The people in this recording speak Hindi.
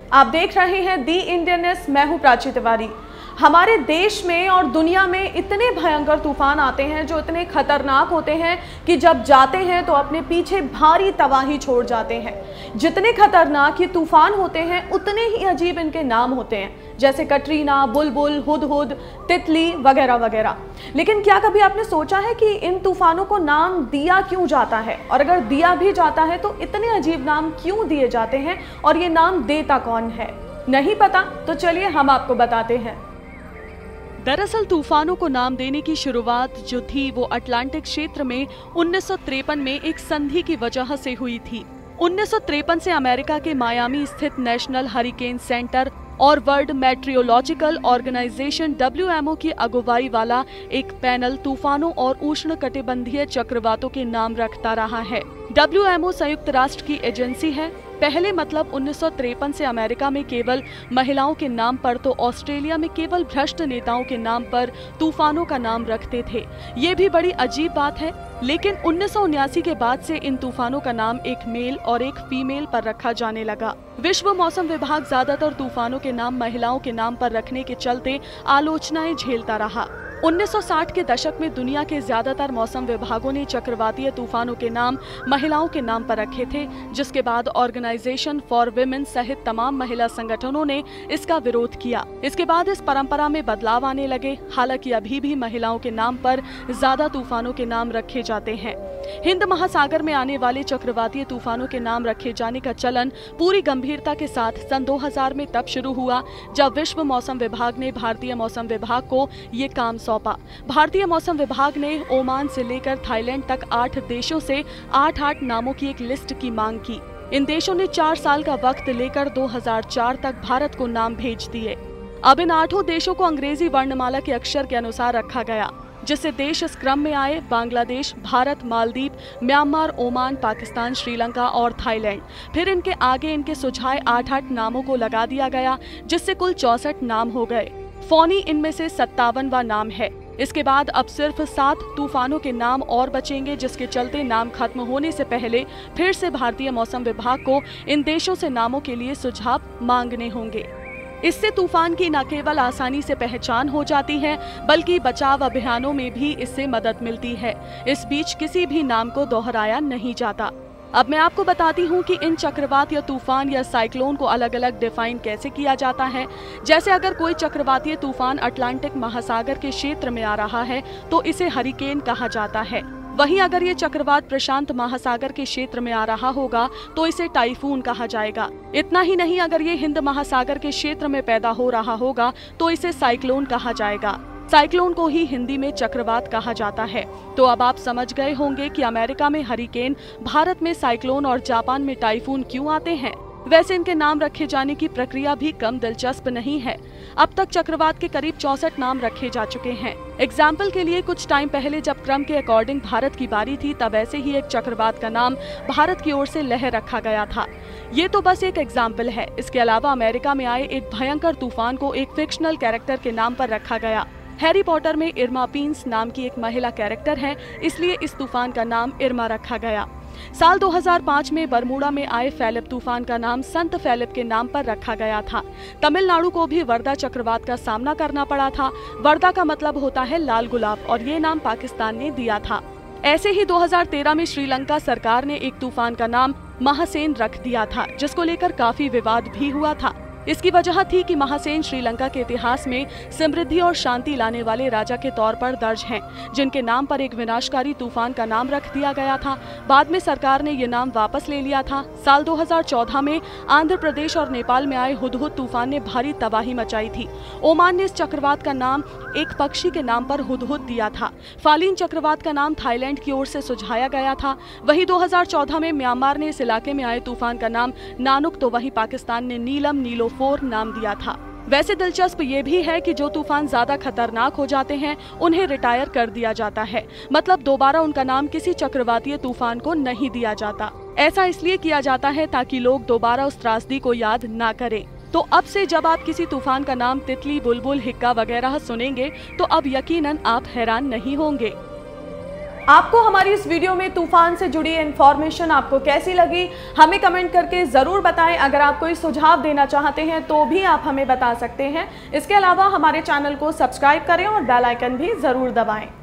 आप देख रहे हैं दी इंडियन न्यूज़। मैं हूं प्राची तिवारी। हमारे देश में और दुनिया में इतने भयंकर तूफान आते हैं जो इतने खतरनाक होते हैं कि जब जाते हैं तो अपने पीछे भारी तबाही छोड़ जाते हैं। जितने खतरनाक ये तूफान होते हैं उतने ही अजीब इनके नाम होते हैं, जैसे कटरीना, बुलबुल, हुदहुद, तितली वगैरह वगैरह। लेकिन क्या कभी आपने सोचा है कि इन तूफानों को नाम दिया क्यों जाता है, और अगर दिया भी जाता है तो इतने अजीब नाम क्यों दिए जाते हैं और ये नाम देता कौन है? नहीं पता? तो चलिए हम आपको बताते हैं। दरअसल तूफानों को नाम देने की शुरुआत जो थी वो अटलांटिक क्षेत्र में 1953 में एक संधि की वजह से हुई थी। 1953 से अमेरिका के मायामी स्थित नेशनल हरिकेन सेंटर और वर्ल्ड मेट्रियोलॉजिकल ऑर्गेनाइजेशन WMO की अगुवाई वाला एक पैनल तूफानों और उष्णकटिबंधीय चक्रवातों के नाम रखता रहा है। WMO संयुक्त राष्ट्र की एजेंसी है। पहले मतलब 1953 से अमेरिका में केवल महिलाओं के नाम पर तो ऑस्ट्रेलिया में केवल भ्रष्ट नेताओं के नाम पर तूफानों का नाम रखते थे। ये भी बड़ी अजीब बात है। लेकिन 1979 के बाद से इन तूफानों का नाम एक मेल और एक फीमेल पर रखा जाने लगा। विश्व मौसम विभाग ज्यादातर तूफानों के नाम महिलाओं के नाम पर रखने के चलते आलोचनाएं झेलता रहा। 1960 के दशक में दुनिया के ज्यादातर मौसम विभागों ने चक्रवातीय तूफानों के नाम महिलाओं के नाम पर रखे थे, जिसके बाद ऑर्गेनाइजेशन फॉर विमेन सहित तमाम महिला संगठनों ने इसका विरोध किया। इसके बाद इस परंपरा में बदलाव आने लगे। हालांकि अभी भी महिलाओं के नाम पर ज्यादा तूफानों के नाम रखे जाते हैं। हिंद महासागर में आने वाले चक्रवातीय तूफानों के नाम रखे जाने का चलन पूरी गंभीरता के साथ सन 2000 में तब शुरू हुआ जब विश्व मौसम विभाग ने भारतीय मौसम विभाग को ये काम सौंपा। भारतीय मौसम विभाग ने ओमान से लेकर थाईलैंड तक 8 देशों से 8 नामों की एक लिस्ट की मांग की। इन देशों ने 4 साल का वक्त लेकर 2004 तक भारत को नाम भेज दिए। अब इन 8 देशों को अंग्रेजी वर्णमाला के अक्षर के अनुसार रखा गया, जिससे देश इस क्रम में आए बांग्लादेश, भारत, मालदीव, म्यांमार, ओमान, पाकिस्तान, श्रीलंका और थाईलैंड। फिर इनके आगे इनके सुझाए 8 नामों को लगा दिया गया, जिससे कुल 64 नाम हो गए। फौनी इनमें से 57वां नाम है। इसके बाद अब सिर्फ 7 तूफानों के नाम और बचेंगे, जिसके चलते नाम खत्म होने से पहले फिर से भारतीय मौसम विभाग को इन देशों से नामों के लिए सुझाव मांगने होंगे। इससे तूफान की न केवल आसानी से पहचान हो जाती है, बल्कि बचाव अभियानों में भी इससे मदद मिलती है। इस बीच किसी भी नाम को दोहराया नहीं जाता। अब मैं आपको बताती हूँ कि इन चक्रवात या तूफान या साइक्लोन को अलग अलग डिफाइन कैसे किया जाता है। जैसे अगर कोई चक्रवातीय तूफान अटलांटिक महासागर के क्षेत्र में आ रहा है तो इसे हरिकेन कहा जाता है। वहीं अगर ये चक्रवात प्रशांत महासागर के क्षेत्र में आ रहा होगा तो इसे टाइफून कहा जाएगा। इतना ही नहीं, अगर ये हिंद महासागर के क्षेत्र में पैदा हो रहा होगा तो इसे साइक्लोन कहा जाएगा। साइक्लोन को ही हिंदी में चक्रवात कहा जाता है। तो अब आप समझ गए होंगे कि अमेरिका में हरिकेन, भारत में साइक्लोन और जापान में टाइफून क्यों आते हैं। वैसे इनके नाम रखे जाने की प्रक्रिया भी कम दिलचस्प नहीं है। अब तक चक्रवात के करीब 64 नाम रखे जा चुके हैं। एग्जाम्पल के लिए कुछ टाइम पहले जब क्रम के अकॉर्डिंग भारत की बारी थी, तब ऐसे ही एक चक्रवात का नाम भारत की ओर से लहर रखा गया था। ये तो बस एक एग्जाम्पल है। इसके अलावा अमेरिका में आए एक भयंकर तूफान को एक फिक्शनल कैरेक्टर के नाम पर रखा गया। हैरी पॉटर में इर्मा पीन्स नाम की एक महिला कैरेक्टर है, इसलिए इस तूफान का नाम इर्मा रखा गया। साल 2005 में बरमूडा में आए फेलिप तूफान का नाम संत फेलिप के नाम पर रखा गया था। तमिलनाडु को भी वर्दा चक्रवात का सामना करना पड़ा था। वर्दा का मतलब होता है लाल गुलाब, और ये नाम पाकिस्तान ने दिया था। ऐसे ही 2013 में श्रीलंका सरकार ने एक तूफान का नाम महासेन रख दिया था, जिसको लेकर काफी विवाद भी हुआ था। इसकी वजह थी कि महासेन श्रीलंका के इतिहास में समृद्धि और शांति लाने वाले राजा के तौर पर दर्ज हैं, जिनके नाम पर एक विनाशकारी तूफान का नाम रख दिया गया था। बाद में सरकार ने ये नाम वापस ले लिया था। साल 2014 में आंध्र प्रदेश और नेपाल में आए हुदहुद तूफान ने भारी तबाही मचाई थी। ओमान ने इस चक्रवात का नाम एक पक्षी के नाम पर हुदहुद दिया था। फालीन चक्रवात का नाम थाईलैंड की ओर से सुझाया गया था। वहीं 2014 में म्यांमार ने इस इलाके में आए तूफान का नाम नानुक, तो वहीं पाकिस्तान ने नीलम नीलोफोर नाम दिया था। वैसे दिलचस्प ये भी है कि जो तूफान ज्यादा खतरनाक हो जाते हैं उन्हें रिटायर कर दिया जाता है, मतलब दोबारा उनका नाम किसी चक्रवातीय तूफान को नहीं दिया जाता। ऐसा इसलिए किया जाता है ताकि लोग दोबारा उस त्रासदी को याद ना करें। तो अब से जब आप किसी तूफान का नाम तितली, बुलबुल, हिक्का वगैरह सुनेंगे तो अब यकीनन आप हैरान नहीं होंगे। आपको हमारी इस वीडियो में तूफान से जुड़ी इन्फॉर्मेशन आपको कैसी लगी, हमें कमेंट करके ज़रूर बताएं। अगर आप कोई सुझाव देना चाहते हैं तो भी आप हमें बता सकते हैं। इसके अलावा हमारे चैनल को सब्सक्राइब करें और बेल आइकन भी ज़रूर दबाएं।